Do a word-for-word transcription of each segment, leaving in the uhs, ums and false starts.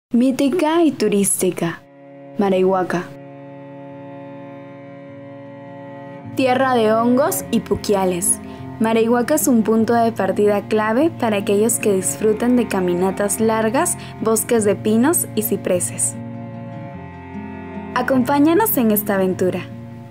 Mítica y turística, Marayhuaca. Tierra de hongos y puquiales, Marayhuaca es un punto de partida clave para aquellos que disfruten de caminatas largas, bosques de pinos y cipreses. Acompáñanos en esta aventura.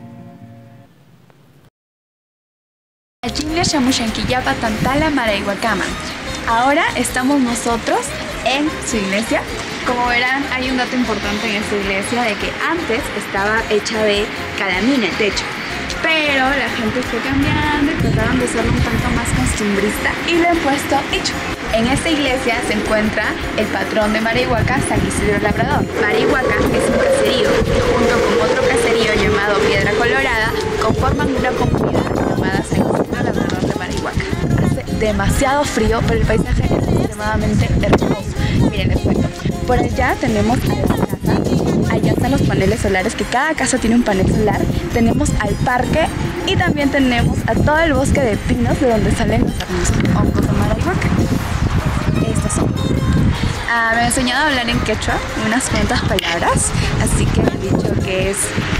Achimlia Shamushankillapa Tantala Marayhuacaman. Ahora estamos nosotros en su iglesia. Como verán, hay un dato importante en esta iglesia de que antes estaba hecha de calamina el techo, pero la gente fue cambiando y trataron de hacerlo un tanto más costumbrista y le han puesto hecho. En esta iglesia se encuentra el patrón de Marayhuaca, San Isidro Labrador. Marayhuaca es un caserío que junto con otro caserío llamado Piedra Colorada conforman una comunidad llamada San Isidro Labrador de Marayhuaca. Hace demasiado frío, pero el paisaje es extremadamente hermoso. Miren, les cuento. Por allá tenemos a la casa, allá están los paneles solares, que cada casa tiene un panel solar. Tenemos al parque y también tenemos a todo el bosque de pinos de donde salen los hermosos hongos de Marayhuaca. Estas son. Ah, me he enseñado a hablar en quechua unas cuantas palabras, así que me han dicho que es...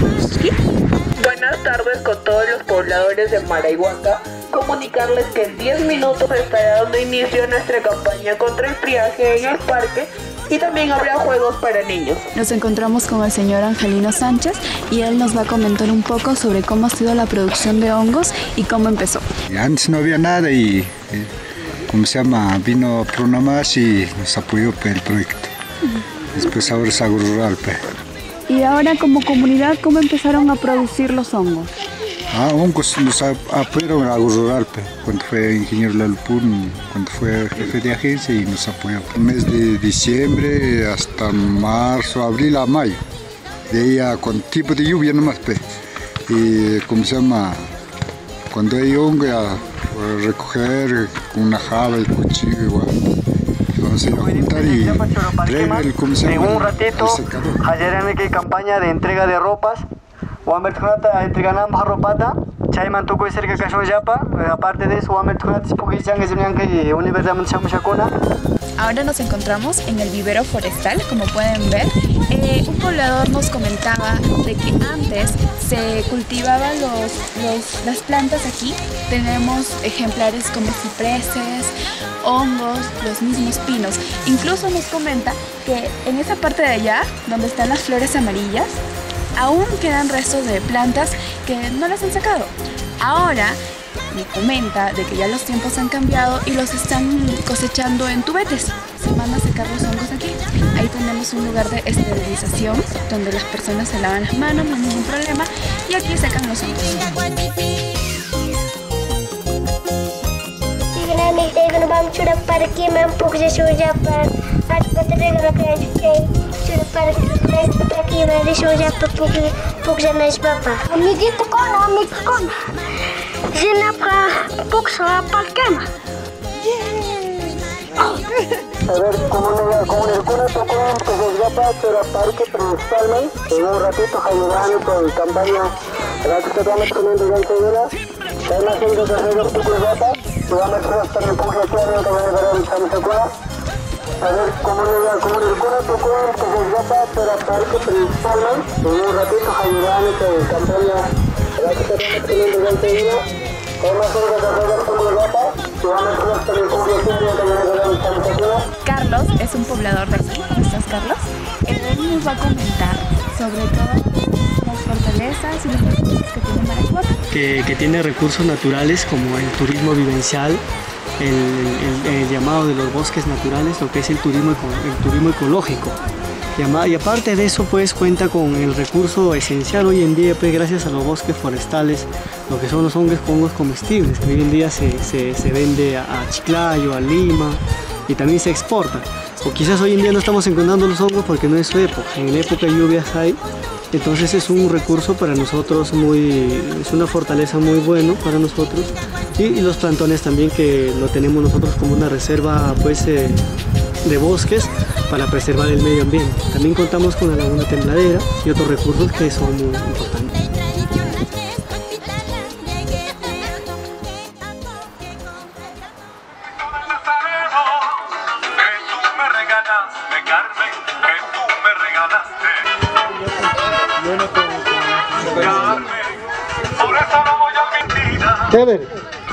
Buenas tardes con todos los pobladores de Marayhuaca. Comunicarles que en diez minutos estará dando inicio a nuestra campaña contra el friaje en el parque y también habrá juegos para niños. Nos encontramos con el señor Angelino Sánchez y él nos va a comentar un poco sobre cómo ha sido la producción de hongos y cómo empezó. Antes no había nada y, ¿cómo se llama? Vino Pronamas y nos apoyó para el proyecto. Después ahora es agro rural. Y ahora como comunidad, ¿cómo empezaron a producir los hongos? Ah, hongos nos apoyaron en agro rural, cuando fue ingeniero Lalpún, cuando fue jefe de agencia y nos apoyó. El mes de diciembre hasta marzo, abril a mayo. De ahí a con tipo de lluvia nomás, pe. Y ¿cómo se llama? Cuando hay hongo a recoger con una java y cuchillo igual. Vamos a ir a juntar y traer el, ¿cómo se llama? En un ratito, hay que campaña de entrega de ropas. Wamertunata entregan ropata, chayman tukoy cerca cachón yapa. Aparte de eso, Wamertunata es porque ya es que universidad Shamushakona. Ahora nos encontramos en el vivero forestal, como pueden ver. Eh, un poblador nos comentaba de que antes se cultivaban los, los, las plantas aquí. Tenemos ejemplares como cipreses, hongos, los mismos pinos. Incluso nos comenta que en esa parte de allá, donde están las flores amarillas, aún quedan restos de plantas que no las han sacado. Ahora me comenta de que ya los tiempos han cambiado y los están cosechando en tubetes. Se van a secar los hongos aquí. Ahí tenemos un lugar de esterilización donde las personas se lavan las manos, no hay ningún problema, y aquí sacan los hongos. Amiguito con, amigo con. Zinapka puksa palkema. A ver, comunidad, comunidad, con esto que se escapa, pero parque principalmente. En un ratito, ayudando con campaña. La que se va a meter en el segura. Además, en el terreno que se escapa, se va a meter hasta el pulso claro que va a ver el Samusakura. A ver, comunidad, comunidad, con esto que se escapa, pero parque principalmente. En un ratito, ayudando con campaña. La que se va a meter en el segura. Carlos es un poblador de aquí. ¿Cómo estás, Carlos? Él nos va a comentar sobre todo las fortalezas y los recursos que tiene Marayhuaca. Que, que tiene recursos naturales como el turismo vivencial, el, el, el llamado de los bosques naturales, lo que es el turismo, el turismo ecológico. Y aparte de eso, pues cuenta con el recurso esencial hoy en día, pues gracias a los bosques forestales, lo que son los hongos, hongos comestibles, que hoy en día se, se, se vende a, a Chiclayo, a Lima, y también se exporta. O quizás hoy en día no estamos encontrando los hongos porque no es su época, en la época de lluvias hay, entonces es un recurso para nosotros muy, es una fortaleza muy bueno para nosotros, y, y los plantones también, que lo tenemos nosotros como una reserva, pues, eh, de bosques para preservar el medio ambiente. También contamos con la laguna tembladera y otros recursos que son muy importantes. Me regalas, me Carmen, Chévere.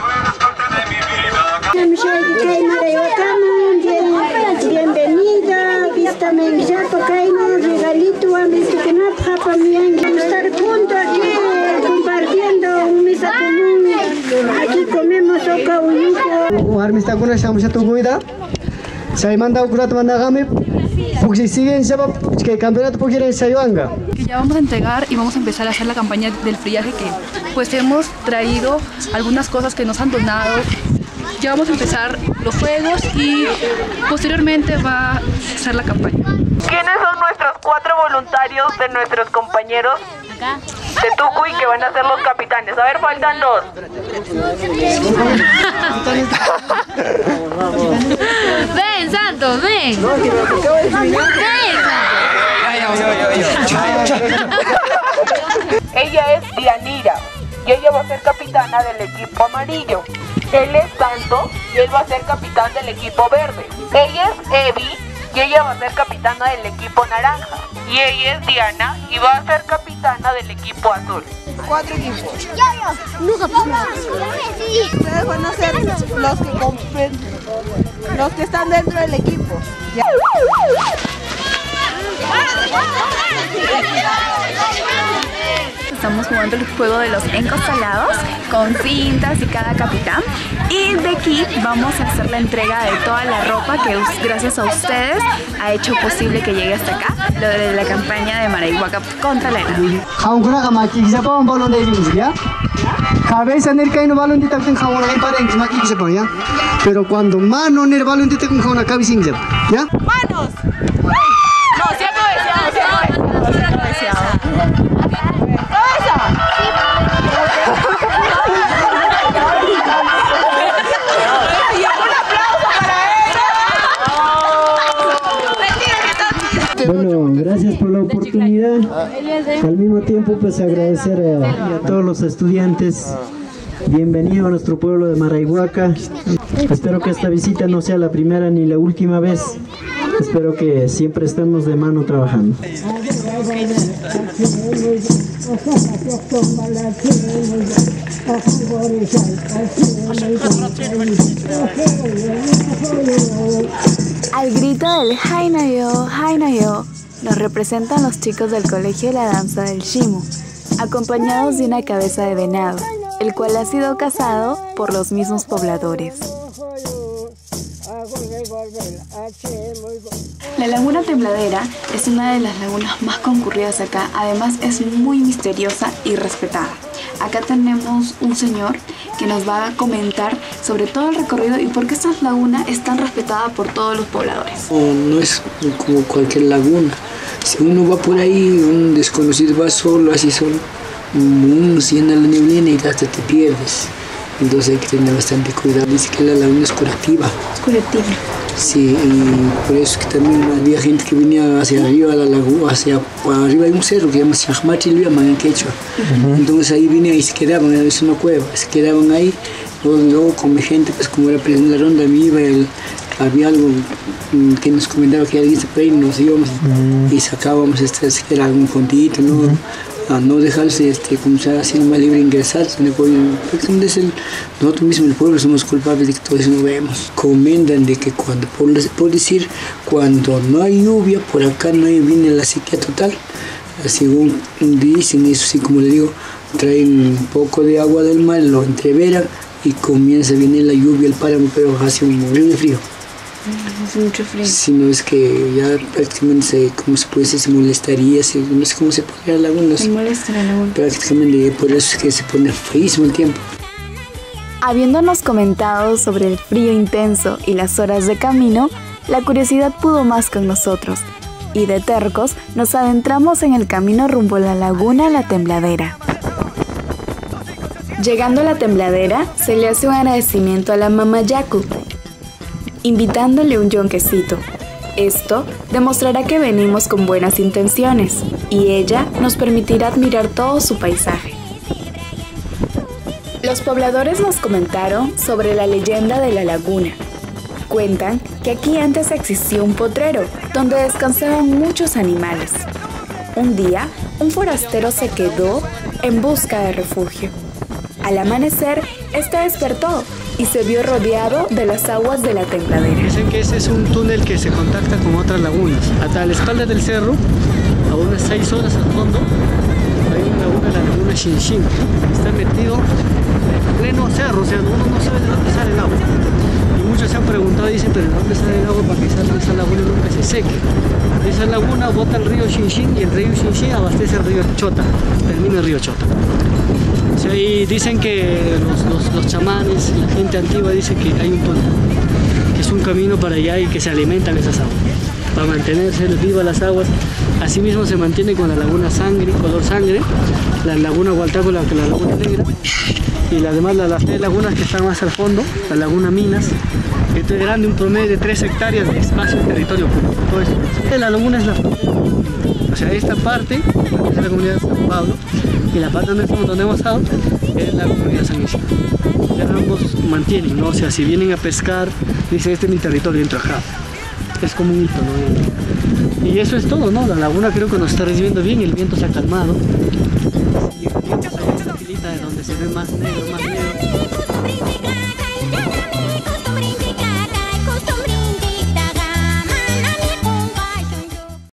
Bienvenida, vista mensato, caímos regalito a mi tiquenat, para mí, estar juntos aquí, compartiendo un misa común. Aquí comemos oca uyuco. Armista con esa mucha tu cuida. Se manda un curato manda game. Porque siguen que el campeonato porque en Sayuanga. Que ya vamos a entregar y vamos a empezar a hacer la campaña del friaje que pues hemos traído algunas cosas que nos han donado. Ya vamos a empezar los juegos y posteriormente va a ser la campaña. ¿Quiénes son nuestros cuatro voluntarios de nuestros compañeros de Tucuy que van a ser los capitanes? A ver, faltan dos. Ven, Santos, ven. Ella es Dianira y ella va a ser capitana del equipo amarillo. Él es Santo y él va a ser capitán del equipo verde. Ella es Evi y ella va a ser capitana del equipo naranja. Y ella es Diana y va a ser capitana del equipo azul. Cuatro equipos. Ustedes van a ser los que compren, los que están dentro del equipo. ¿Ya? Estamos jugando el juego de los encostalados con cintas y cada capitán. Y de aquí vamos a hacer la entrega de toda la ropa que gracias a ustedes ha hecho posible que llegue hasta acá, lo de la campaña de Maraihuaca contra la ENA. Cabeza en el caino balón de tacten jabón ahí para en maqui que se pone, ¿ya? Pero cuando mano en el balón de tacten jabón acá sin ¿ya? ¡Manos! No, se ha cabeceado, se ha cabeceado. ¡Cabeza! ¡Y un aplauso para ella! Bueno, gracias por la oportunidad. Al mismo tiempo, pues agradecer a, a todos los estudiantes. Bienvenido a nuestro pueblo de Maraihuaca. Espero que esta visita no sea la primera ni la última vez. Espero que siempre estemos de mano trabajando. Al grito del Hainayo, Hainayo, nos representan los chicos del Colegio de la Danza del Shimu, acompañados de una cabeza de venado, el cual ha sido cazado por los mismos pobladores. La Laguna Tembladera es una de las lagunas más concurridas acá, además es muy misteriosa y respetada. Acá tenemos un señor que nos va a comentar sobre todo el recorrido y por qué esta laguna es tan respetada por todos los pobladores. No, no es como cualquier laguna. Si uno va por ahí, un desconocido va solo, así solo, uno siente la neblina y hasta te pierdes. Entonces hay que tener bastante cuidado. Dice que la laguna es curativa. Es curativa. Sí, y por eso que también había gente que venía hacia arriba de la laguna, hacia arriba hay un cerro que se llama Shahmachi, lo llaman en quechua. Uh-huh. Entonces ahí venían y se quedaban, es una cueva, se quedaban ahí. Luego, luego con gente, pues como era presidente de la ronda, me iba el, había algo que nos comentaba que alguien se por ahí, nos íbamos uh-huh. y sacábamos, este, era algún fondito, ¿no? Uh-huh. A no dejarse, este, como sea, así más libre ingresar, porque es el, nosotros mismos, el pueblo, somos culpables de que todo eso no vemos. Comentan de que cuando, por, por decir, cuando no hay lluvia, por acá no hay, viene la sequía total, según dicen, eso sí, como le digo, traen un poco de agua del mar, lo entreveran y comienza a venir la lluvia, el páramo, pero hace un horrible frío. Hace mucho frío. Si no es que ya prácticamente, se, como se puede decir, se molestaría, se, no sé cómo se pone la laguna. Se molesta la laguna. Prácticamente por eso es que se pone feísimo el tiempo. Habiéndonos comentado sobre el frío intenso y las horas de camino, la curiosidad pudo más con nosotros. Y de tercos nos adentramos en el camino rumbo a la laguna La Tembladera. Llegando a La Tembladera, se le hace un agradecimiento a la Mama Yaku, invitándole un yonquecito. Esto demostrará que venimos con buenas intenciones y ella nos permitirá admirar todo su paisaje. Los pobladores nos comentaron sobre la leyenda de la laguna. Cuentan que aquí antes existió un potrero donde descansaban muchos animales. Un día, un forastero se quedó en busca de refugio. Al amanecer, este despertó y se vio rodeado de las aguas de la Templadera. Dicen que ese es un túnel que se contacta con otras lagunas. Hasta la espalda del cerro, a unas seis horas al fondo, hay una laguna, la laguna Xinxin. Está metido en pleno cerro, o sea, uno no sabe de dónde sale el agua. Y muchos se han preguntado, dicen, pero ¿de dónde sale el agua para que salga esa laguna y nunca se seque? Esa laguna bota el río Xinxin y el río Xinxin abastece el río Chota, termina el río Chota. O sea, y dicen que los, los, los chamanes, la gente antigua dice que hay un túnel, que es un camino para allá y que se alimentan esas aguas, para mantenerse vivas las aguas. Asimismo se mantiene con la laguna sangre, color sangre, la laguna Hualtaco, la, la laguna negra, y además las, las tres lagunas que están más al fondo, la laguna Minas, que es grande, un promedio de tres hectáreas de espacio en territorio público. Todo esto. La laguna es la frontera, o sea, esta parte es la comunidad de San Pablo, y la parte donde, estamos, donde hemos estado es la comunidad de San Isidro. Ya ambos mantienen, ¿no? O sea, si vienen a pescar, dicen, este es mi territorio, entro acá. Es como un hito, ¿no? Y eso es todo, ¿no? La laguna creo que nos está recibiendo bien, el viento se ha calmado. Y el viento se ha esa filita de donde se ve más negro, más negro.